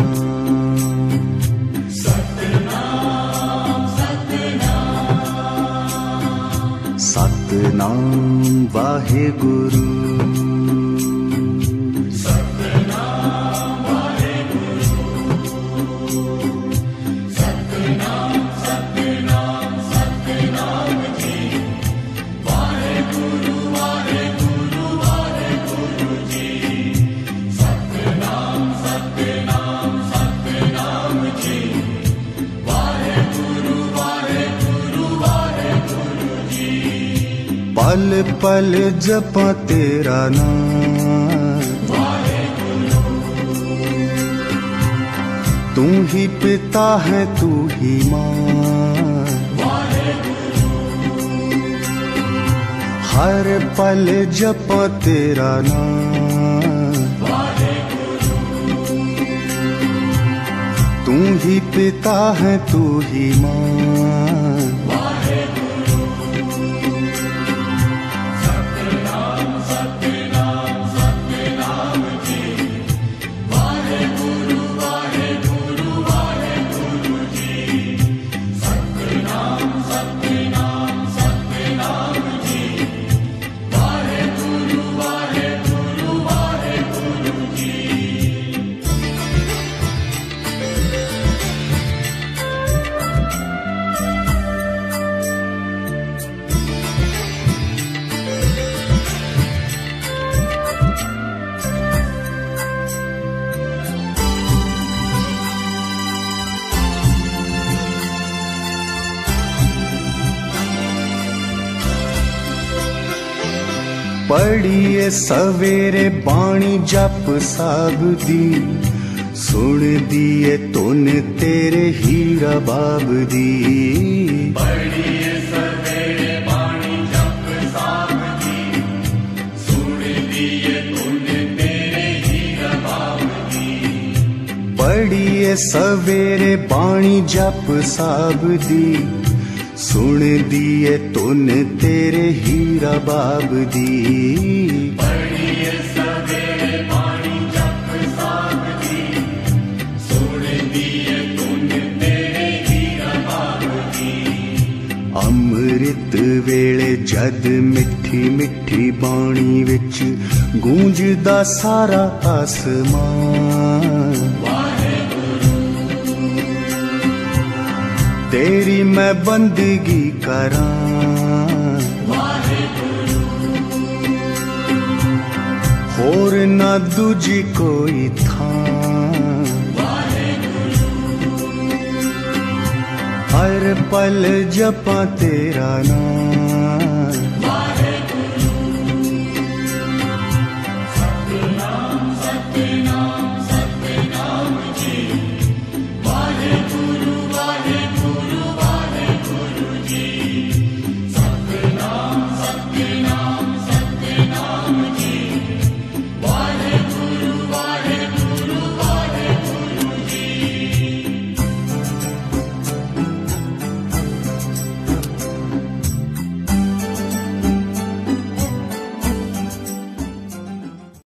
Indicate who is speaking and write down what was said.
Speaker 1: सतनाम सतनाम
Speaker 2: सतनाम वाहेगुरु।
Speaker 1: सतनाम वाहेगुरु। सतनाम सतनाम सतनाम जी। वाहेगुरु वाहेगुरु वाहेगुरु जी। सतनाम सतनाम सतनाम जी। वाहेगुरु वाहेगुरु वाहेगुरु जी।
Speaker 2: पल पल जपा तेरा नाम, तू ही पिता है तू ही माँ। हर पल जपा तेरा नाम, तू ही पिता है तू ही माँ। पढ़िए सवेरे बाणी जप साब दी, सुन दिए तुन तेरे हीरा बाब दी।
Speaker 1: पढ़िए सवेरे बाणी जप साब दी, सुन दिए तुन तेरे हीरा बाब दी।
Speaker 2: पढ़िए सवेरे बाणी जप साब दी, सुन दिए तुन तेरे हीरा बाब दी।
Speaker 1: पढ़िए सवेरे बाणी जप साब दी, सुन दिए तुन तेरे हीरा बाब दी।
Speaker 2: अमृत वेले जद मिठी मिठी बाणी विच गूंजदा सारा आसमान। तेरी मैं बंदगी करां, होर ना दूजी कोई थां। हर पल जपा तेरा नाम,